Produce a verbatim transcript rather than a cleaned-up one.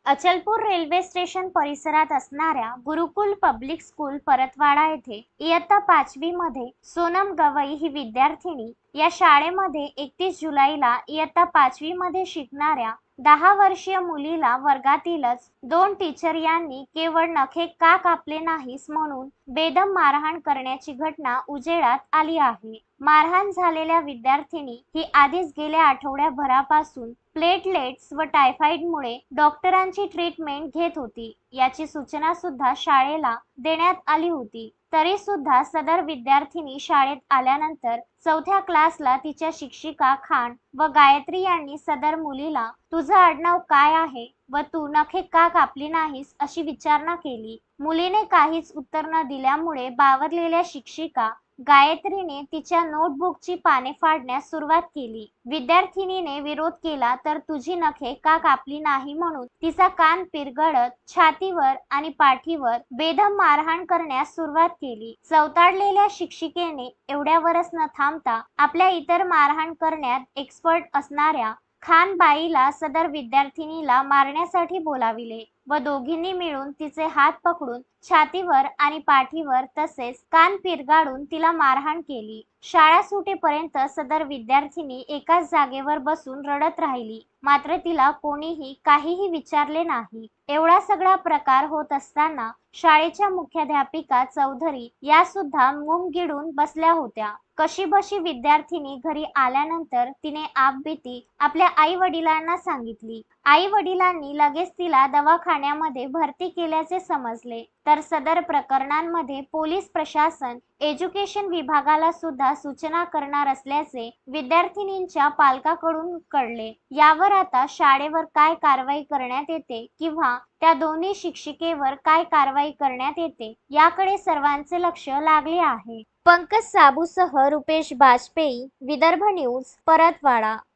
Achalpur railway station परिसरात असणाऱ्या गुरुकुल public school Paratwada येथे इयत्ता पाचवी मध्ये सोनम गवई ही विद्यार्थिनी या शाळेमध्ये एकतीस जुलैला इयत्ता पाचवी मध्ये शिकणाऱ्या दहा वर्षीय मुलीला वर्गातीलच दोन टीचर यांनी केवळ नखे का कापले नाहीस म्हणून बेदम मारहाण करण्याची घटना उजेडात आली आहे। मारहाण झालेल्या विद्यार्थिनी ही आधीच गेल्या आठवड्याभरापासून प्लेटलेट्स व टायफॉइडमुळे डॉक्टरांची ट्रीटमेंट घेत होती। याची सूचना सुद्धा शाळेला देण्यात आली होती। तरी सुद्धा सदर विद्यार्थिनी शाळेत आल्यानंतर चौथ्या क्लासला तिच्या शिक्षिका खान व गायत्री यांनी सदर मुलीला तुझं आडनाव काय आहे व तू नखे का कापली नाहीस अशी विचारणा केली। मुलीने काहीच उत्तर न दिल्यामुळे बावरलेल्या शिक्षिका गायत्रीने तिच्या नोटबुकची पाने फाडण्यास सुरुवात केली। विद्यार्थिनीने विरोध केला तर तुझी नखे का कापली नाही म्हणून तिचा कान पिरगळत छातीवर आणि पाठीवर बेदम मारहाण करण्यास सुरुवात केली। चवताळलेल्या शिक्षिकेने एवढ्यावरच न थांबता आपल्या इतर मारहाण करण्यात एक्सपर्ट असणाऱ्या खानबाईला सदर विद्यार्थिनीला मारण्यासाठी बोलाविले व दोघींनी मिळून तिचे हात पकडून छातीवर आणि पाठीवर तसेच कान पिरगाळून तिला मारहाण केली। शाळा सुटेपर्यंत सदर विद्यार्थिनी एकाच जागेवर बसून रडत राहिली, मात्र तिला कोणीही काहीही विचारले नाही। एवढा सगळा प्रकार होत असताना शाळेच्या मुख्याध्यापिका चौधरी या सुद्धा मूग गिळून बसल्या होत्या। कशीबशी विद्यार्थिनी घरी आल्यानंतर तिने आपबीती आपल्या आई वडिलांना सांगितली। आई वडिलांनी लगेच तिला दवाखान्यामध्ये भरती केल्याचे समजले, तर सदर प्रकरणांमध्ये पोलीस प्रशासन एज्युकेशन विभागाला सुद्धा सूचना करणार असल्याचे विद्यार्थिनींच्या पालकाकडून कळले। यावर आता शाळेवर काय कारवाई करण्यात येते किंवा त्या दोन्ही शिक्षिकेवर काय कारवाई करण्यात येते याकडे सर्वांचे लक्ष लागले आहे। पंकज साबूसह रुपेश बाजपेयी, विदर्भ न्यूज, परतवाडा।